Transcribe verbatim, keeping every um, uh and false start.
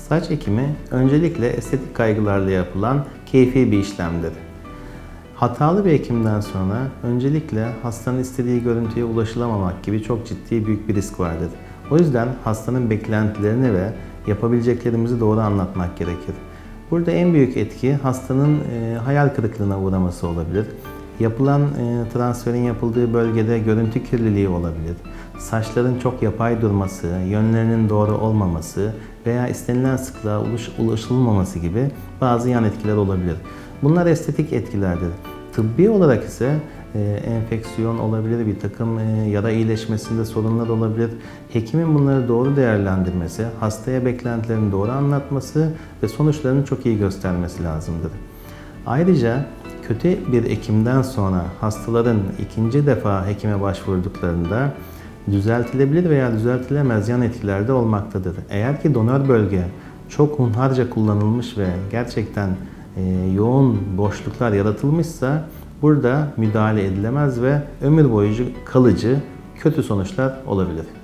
Saç ekimi öncelikle estetik kaygılarla yapılan keyfi bir işlemdir. Hatalı bir ekimden sonra öncelikle hastanın istediği görüntüye ulaşılamamak gibi çok ciddi büyük bir risk vardır. O yüzden hastanın beklentilerini ve yapabileceklerimizi doğru anlatmak gerekir. Burada en büyük etki hastanın e, hayal kırıklığına uğraması olabilir. Yapılan e, transferin yapıldığı bölgede görüntü kirliliği olabilir. Saçların çok yapay durması, yönlerinin doğru olmaması veya istenilen sıklığa ulaşılmaması gibi bazı yan etkiler olabilir. Bunlar estetik etkilerdir. Tıbbi olarak ise e, enfeksiyon olabilir, bir takım e, yara iyileşmesinde sorunlar olabilir. Hekimin bunları doğru değerlendirmesi, hastaya beklentilerini doğru anlatması ve sonuçlarını çok iyi göstermesi lazımdır. Ayrıca kötü bir ekimden sonra hastaların ikinci defa hekime başvurduklarında düzeltilebilir veya düzeltilemez yan etkiler de olmaktadır. Eğer ki donör bölge çok hunharca kullanılmış ve gerçekten e, yoğun boşluklar yaratılmışsa burada müdahale edilemez ve ömür boyu kalıcı kötü sonuçlar olabilir.